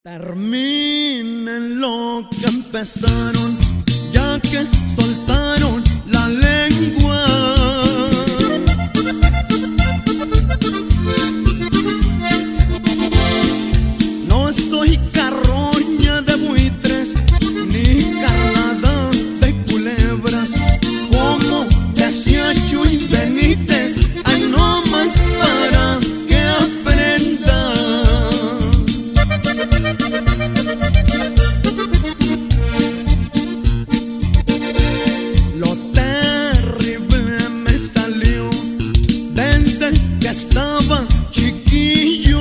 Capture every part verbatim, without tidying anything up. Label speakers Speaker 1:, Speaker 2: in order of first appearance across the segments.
Speaker 1: Terminen lo que empezaron, ya que soltaron la lengua. No soy carroña de buitres, ni carnada de culebras, como decía Chuy Benítez, ay no más para que aprendan. Lo terrible me salió desde que estaba chiquillo.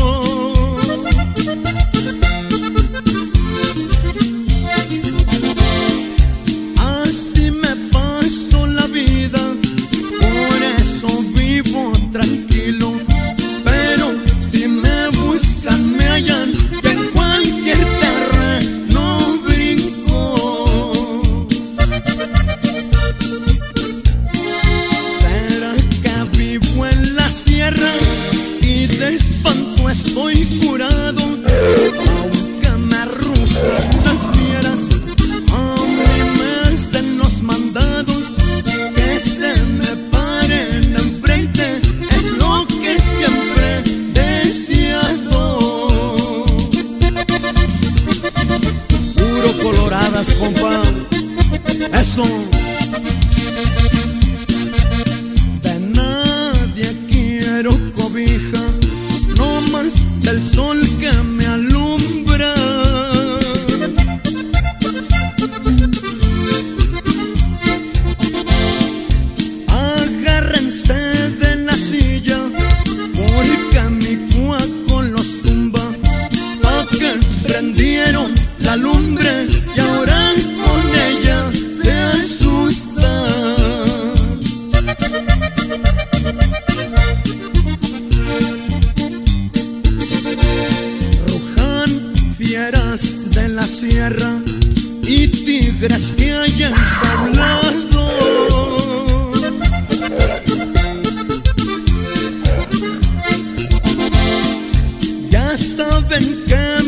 Speaker 1: Así me paso la vida, por eso vivo tranquilo. Pero si me buscan me hallan, que en cualquier terreno brinco. ¿Será que vivo en la sierra y de espanto estoy curado? Aunque me arrugan las fieras, a mí me hacen los mandados. Que se me paren enfrente es lo que siempre he deseado. Puro coloradas, compa, eso. De nadie quiero cobija, no más del sol que me alumbra. Agárrense de la silla, porque mi cuaco los tumba. Pa' que prendieron la lumbre y ahora con ella se asustan. Rujan fieras de la sierra y tigres que hayan poblado. Ya saben que